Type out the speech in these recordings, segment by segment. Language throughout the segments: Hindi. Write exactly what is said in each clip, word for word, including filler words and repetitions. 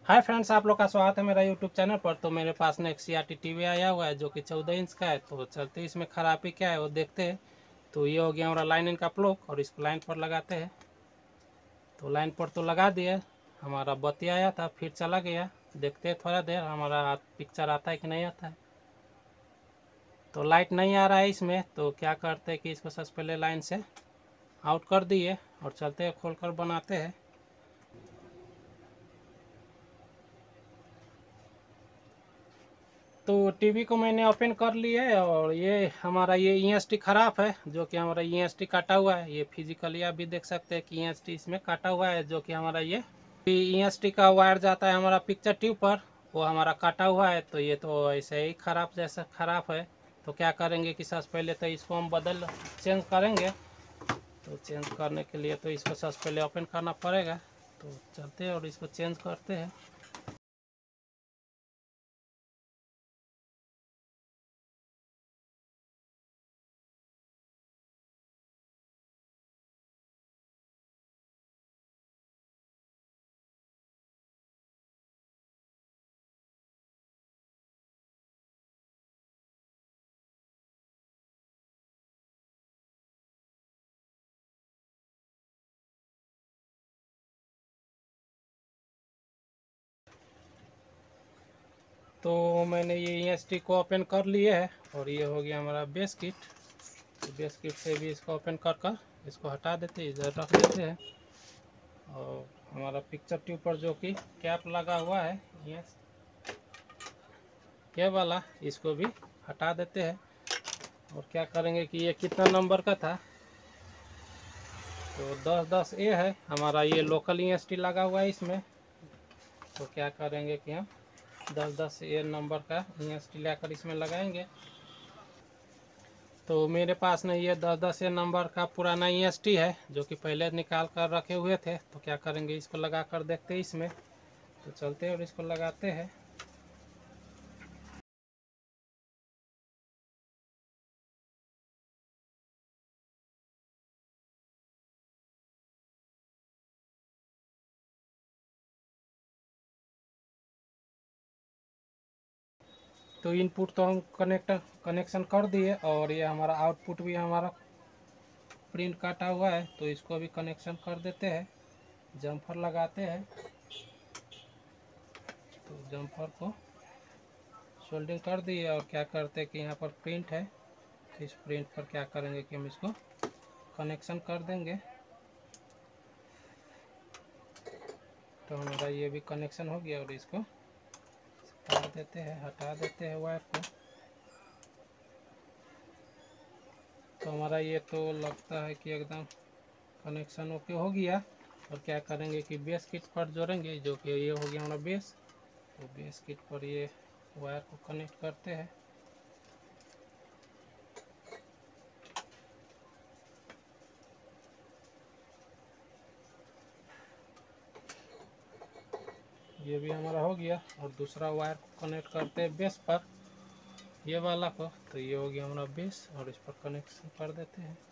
हाय फ्रेंड्स, आप लोग का स्वागत है मेरा यूट्यूब चैनल पर। तो मेरे पास में एक सी आर टी टीवी आया हुआ है जो कि चौदह इंच का है। तो चलते इसमें खराबी क्या है वो देखते हैं। तो ये हो गया हमारा लाइन इन का प्लग और इसको लाइन पर लगाते हैं। तो लाइन पर तो लगा दिए, हमारा बत्ती आया था फिर चला गया। देखते हैं थोड़ा देर हमारा पिक्चर आता है कि नहीं आता है। तो लाइट नहीं आ रहा है इसमें, तो क्या करते हैं कि इसको सबसे पहले लाइन से आउट कर दिए और चलते हैं खोल कर बनाते हैं। तो टीवी को मैंने ओपन कर लिया है और ये हमारा ये ई एस टी खराब है, जो कि हमारा ई एस टी काटा हुआ है। ये फिजिकली आप भी देख सकते हैं कि ई एस टी इसमें काटा हुआ है, जो कि हमारा ये ई एस टी का वायर जाता है हमारा पिक्चर ट्यूब पर, वो हमारा काटा हुआ है। तो ये तो ऐसे ही खराब जैसा खराब है। तो क्या करेंगे कि सबसे पहले तो इसको हम बदल चेंज करेंगे। तो चेंज करने के लिए तो इसको सबसे पहले ओपन करना पड़ेगा। तो चलते हैं और इसको चेंज करते हैं। तो मैंने ये ई एस टी को ओपन कर लिए है और ये हो गया हमारा बेस किट। तो बेस किट से भी इसको ओपन कर कर इसको हटा देते हैं, इधर रख देते हैं। और हमारा पिक्चर ट्यूब पर जो कि कैप लगा हुआ है ये ये वाला, इसको भी हटा देते हैं। और क्या करेंगे कि ये कितना नंबर का था, तो दस दस ए है हमारा, ये लोकल ई एस टी लगा हुआ है इसमें। तो क्या करेंगे कि हम दस दस ए नंबर का ई एस टी लेकर इसमें लगाएंगे। तो मेरे पास में ये दस दस नंबर का पुराना ई एस टी है, जो कि पहले निकाल कर रखे हुए थे। तो क्या करेंगे, इसको लगा कर देखते हैं इसमें। तो चलते हैं और इसको लगाते हैं। तो इनपुट तो हम कनेक्ट कनेक्शन कर दिए और ये हमारा आउटपुट भी हमारा प्रिंट काटा हुआ है। तो इसको भी कनेक्शन कर देते हैं, जम्फर लगाते हैं। तो जम्फर को सोल्डिंग कर दिए और क्या करते हैं कि यहाँ पर प्रिंट है, तो इस प्रिंट पर क्या करेंगे कि हम इसको कनेक्शन कर देंगे। तो हमारा ये भी कनेक्शन हो गया और इसको काट देते हैं, हटा देते हैं वायर को। तो हमारा ये तो लगता है कि एकदम कनेक्शन ओके हो गया। और क्या करेंगे कि बेस किट पर जोड़ेंगे, जो कि ये हो गया हमारा बेस। तो बेस किट पर ये वायर को कनेक्ट करते हैं। ये भी हमारा हो गया और दूसरा वायर को कनेक्ट करते हैं बेस पर, ये वाला को। तो ये हो गया हमारा बेस और इस पर कनेक्शन कर देते हैं।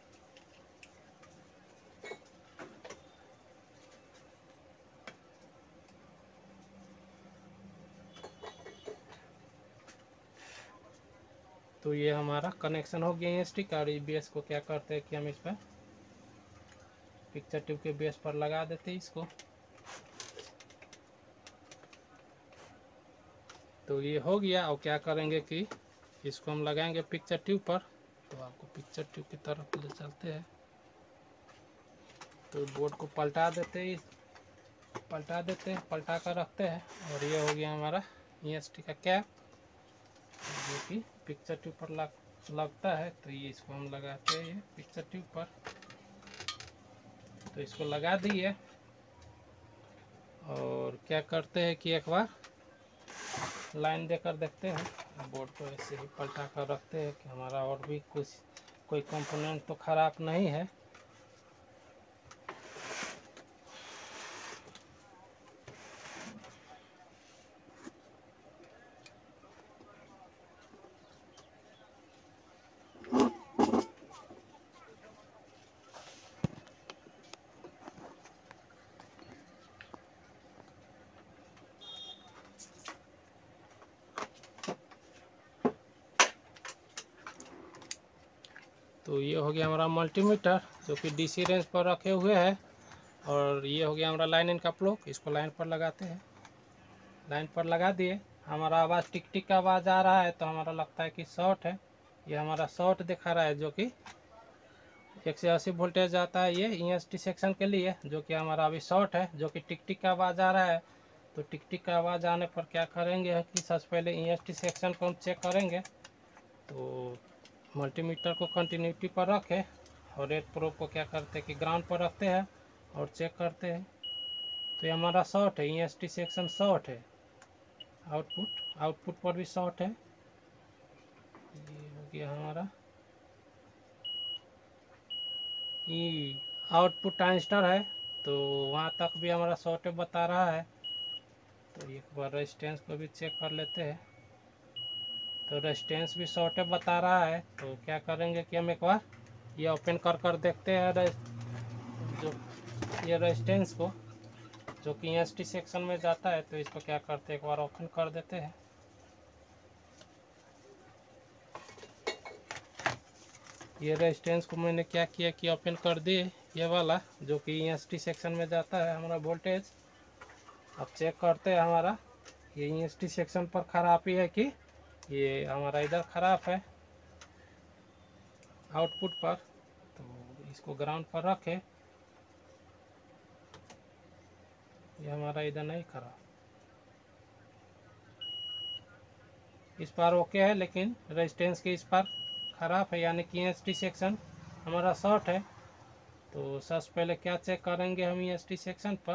तो ये हमारा कनेक्शन हो गया ई एस टी का। और इस बेस को क्या करते हैं कि हम इस पर पिक्चर ट्यूब के बेस पर लगा देते हैं इसको। तो ये हो गया। और क्या करेंगे कि इसको हम लगाएंगे पिक्चर ट्यूब पर। तो आपको पिक्चर ट्यूब की तरफ ले चलते हैं। तो बोर्ड को पलटा देते हैं, पलटा देते हैं, पलटा कर रखते हैं। और ये हो गया हमारा ई एस टी का कैप, जो कि पिक्चर ट्यूब पर लग लगता है। तो ये इसको हम लगाते हैं पिक्चर ट्यूब पर। तो इसको लगा दिए और क्या करते हैं कि एक बार लाइन देकर देखते हैं। बोर्ड को ऐसे ही पलटा कर रखते हैं कि हमारा और भी कुछ कोई कंपोनेंट तो ख़राब नहीं है। तो ये हो गया हमारा मल्टीमीटर जो कि डीसी रेंज पर रखे हुए हैं। और ये हो गया हमारा लाइन इन का प्लग, इसको लाइन पर लगाते हैं। लाइन पर लगा दिए, हमारा आवाज़ टिक टिक का आवाज़ आ रहा है तो हमारा लगता है कि शॉर्ट है। ये हमारा शॉर्ट दिखा रहा है जो कि एक सौ अस्सी वोल्टेज आता है ये ई एस टी सेक्शन के लिए, जो कि हमारा अभी शॉर्ट है, जो कि टिक टिक का आवाज़ आ रहा है। तो टिक टिक का आवाज़ आने पर क्या करेंगे कि सबसे पहले ई एस टी सेक्शन को हम चेक करेंगे। तो मल्टीमीटर को कंटिन्यूटी पर रखें और रेड प्रोब को क्या करते हैं कि ग्राउंड पर रखते हैं और चेक करते हैं। तो ये हमारा शॉर्ट है, E S T section short है। आउटपुट आउटपुट पर भी शॉर्ट है। ये हो गया हमारा ई आउटपुट ट्रांजिस्टर है, तो वहाँ तक भी हमारा शॉर्ट बता रहा है। तो एक बार रेजिस्टेंस को भी चेक कर लेते हैं। तो रेजिस्टेंस भी शॉर्ट बता रहा है। तो क्या करेंगे कि हम एक बार ये ओपन कर कर देखते हैं जो ये रेजिस्टेंस को, जो कि एस टी सेक्शन में जाता है। तो इसको क्या करते हैं, एक बार ओपन कर देते हैं। ये रेजिस्टेंस को मैंने क्या किया कि ओपन कर दिए, ये वाला जो कि एस टी सेक्शन में जाता है हमारा वोल्टेज। अब चेक करते हैं हमारा ये ई एस टी सेक्शन पर खराबी है कि ये हमारा इधर खराब है आउटपुट पर। तो इसको ग्राउंड पर रखें, ये हमारा इधर नहीं खराब, इस पार ओके है, लेकिन रेजिस्टेंस के इस पार खराब है, यानी कि ई एस टी सेक्शन हमारा शॉर्ट है। तो सबसे पहले क्या चेक करेंगे हम ई एस टी सेक्शन पर।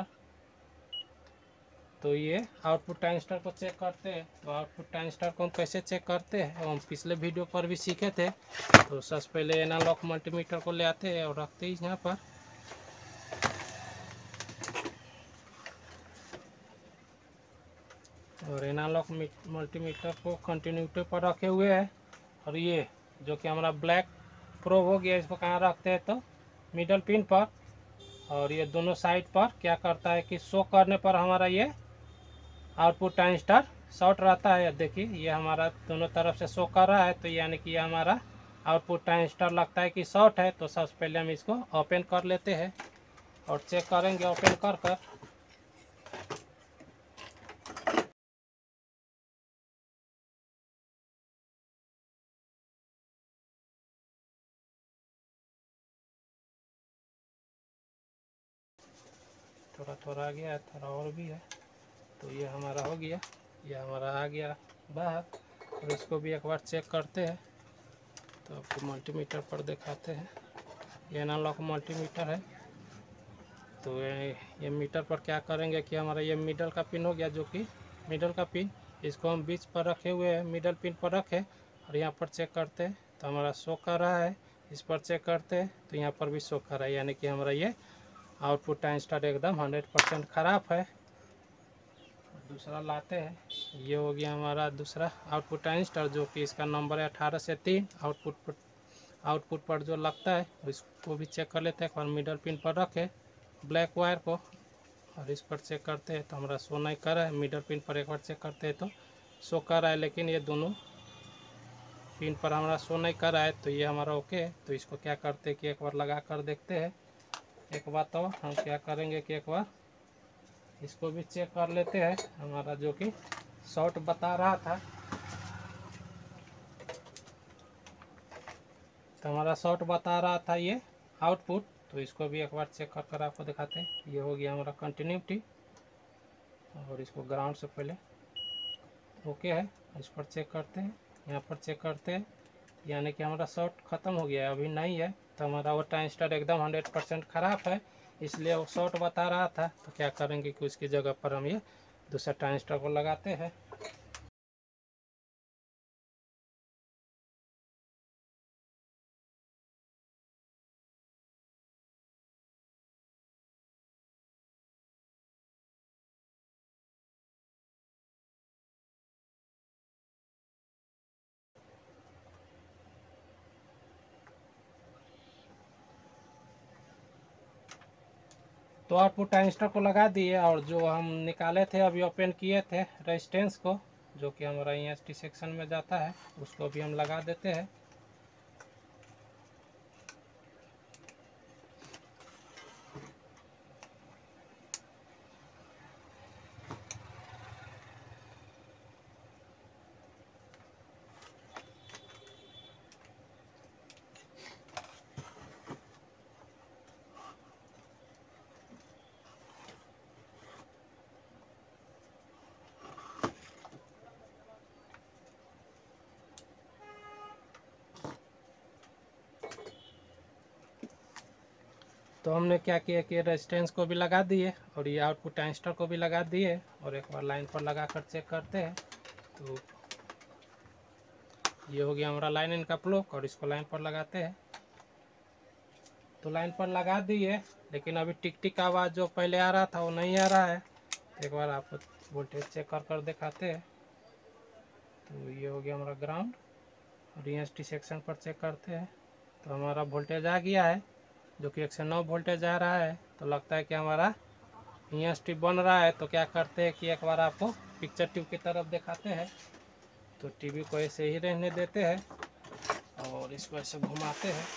तो ये आउटपुट ट्रांजिस्टर को चेक करते हैं। तो आउटपुट ट्रांजिस्टर को हम कैसे चेक करते हैं हम पिछले वीडियो पर भी सीखे थे। तो सबसे पहले एनालॉग मल्टीमीटर को ले आते हैं और रखते हैं यहाँ पर। और एनालॉग मल्टीमीटर को कंटिन्यूटी पर रखे हुए हैं। और ये जो कि हमारा ब्लैक प्रोब हो गया, इसको कहाँ रखते हैं तो मिडल पिन पर। और ये दोनों साइड पर क्या करता है कि शो करने पर हमारा ये आउटपुट ट्रांजिस्टर शॉर्ट रहता है। देखिए ये हमारा दोनों तरफ से शो कर रहा है, तो यानी कि ये हमारा आउटपुट ट्रांजिस्टर लगता है कि शॉर्ट है। तो सबसे पहले हम इसको ओपन कर लेते हैं और चेक करेंगे ओपन कर कर। थोड़ा थोड़ा आ गया है, थोड़ा और भी है। तो ये हमारा हो गया, ये हमारा आ गया बाहर। और इसको भी एक बार चेक करते हैं। तो आपको मल्टीमीटर पर दिखाते हैं, ये एनालॉग मल्टीमीटर है। तो ये, ये मीटर पर क्या करेंगे कि हमारा ये मिडल का पिन हो गया, जो कि मिडल का पिन, इसको हम बीच पर रखे हुए हैं, मिडल पिन पर रखे और यहाँ पर चेक करते हैं तो हमारा शो कर रहा है। इस पर चेक करते हैं तो यहाँ पर भी शो कर रहा है, यानी कि हमारा ये आउटपुट ट्रांजिस्टर एकदम हंड्रेड परसेंट ख़राब है। दूसरा लाते हैं, ये हो गया हमारा दूसरा आउटपुट ट्रांजिस्टर, जो कि इसका नंबर है अठारह से तीन। आउटपुट पर आउटपुट पर जो लगता है इसको भी चेक कर लेते हैं। एक बार मिडल पिन पर रखे ब्लैक वायर को और इस पर चेक करते हैं तो हमारा शो नहीं कर रहा है। मिडल पिन पर एक बार चेक करते हैं तो शो कर रहा है, लेकिन ये दोनों पिन पर हमारा शो नहीं कर रहा है। तो ये हमारा ओके है। तो इसको क्या करते हैं कि एक बार लगा कर देखते हैं। एक बार तो हम क्या करेंगे कि एक बार इसको भी चेक कर लेते हैं, हमारा जो कि शॉर्ट बता रहा था। तो हमारा शॉर्ट बता रहा था ये आउटपुट। तो इसको भी एक बार चेक कर कर आपको दिखाते हैं। ये हो गया हमारा कंटिन्यूटी और इसको ग्राउंड से पहले ओके है, इस पर चेक करते हैं, यहाँ पर चेक करते हैं, यानी कि हमारा शॉर्ट ख़त्म हो गया है, अभी नहीं है। तो हमारा वो ट्रांजिस्टर एकदम हंड्रेड परसेंट ख़राब है, इसलिए वो शॉर्ट बता रहा था। तो क्या करेंगे कि उसकी जगह पर हम ये दूसरा ट्रांजिस्टर को लगाते हैं। तो आउटपुट ट्रांजिस्टर को लगा दिए और जो हम निकाले थे अभी ओपन किए थे रेजिस्टेंस को, जो कि हमारा ई एस टी सेक्शन में जाता है, उसको भी हम लगा देते हैं। तो हमने क्या किया कि रेजिस्टेंस को भी लगा दिए और ये आउटपुट ट्रांजिस्टर को भी लगा दिए और एक बार लाइन पर लगा कर चेक करते हैं। तो ये हो गया हमारा लाइन इन का प्लग और इसको लाइन पर लगाते हैं। तो लाइन पर लगा दिए, लेकिन अभी टिक टिक आवाज़ जो पहले आ रहा था वो नहीं आ रहा है। एक बार आपको वोल्टेज चेक कर कर दिखाते हैं। तो ये हो गया हमारा ग्राउंड और ई एस टी सेक्शन पर चेक करते हैं। तो हमारा वोल्टेज आ गया है जो कि एक सौ नौ वोल्टेज आ रहा है। तो लगता है कि हमारा ई एस टी बन रहा है। तो क्या करते हैं कि एक बार आपको पिक्चर ट्यूब की तरफ दिखाते हैं। तो टीवी को ऐसे ही रहने देते हैं और इसको ऐसे घुमाते हैं।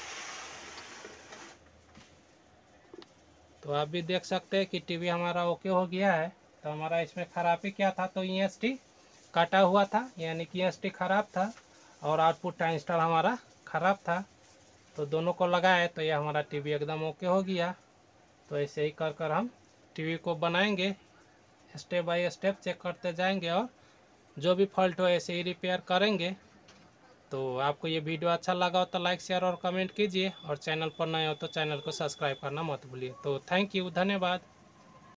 तो आप भी देख सकते हैं कि टीवी हमारा ओके हो गया है। तो हमारा इसमें खराबी क्या था, तो ई एस टी कटा हुआ था, यानी कि ई एस टी खराब था और आउटपुट ट्रांजिस्टर हमारा खराब था। तो दोनों को लगाए तो ये हमारा टीवी एकदम ओके हो गया। तो ऐसे ही कर कर हम टीवी को बनाएंगे, स्टेप बाय स्टेप चेक करते जाएंगे और जो भी फॉल्ट हो ऐसे ही रिपेयर करेंगे। तो आपको ये वीडियो अच्छा लगा हो तो लाइक शेयर और कमेंट कीजिए और चैनल पर नए हो तो चैनल को सब्सक्राइब करना मत भूलिए। तो थैंक यू, धन्यवाद।